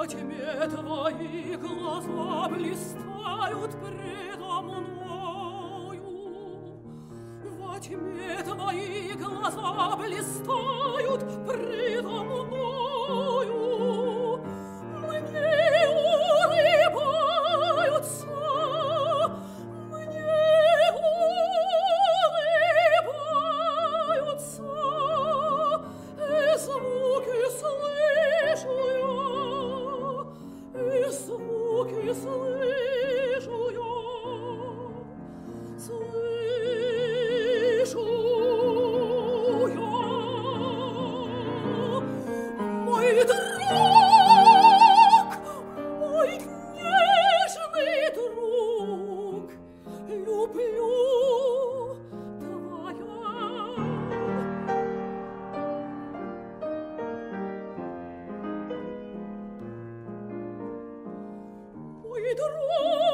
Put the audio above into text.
тьме твои глаза блистают предо мною. Во тьме твои глаза блистают предо мною. Мне улыбаются, мне улыбаются, и звуки слышу я, и звуки слышу я, слышу я. Мой друг, мой нежный друг, люблю твоя. Мой друг,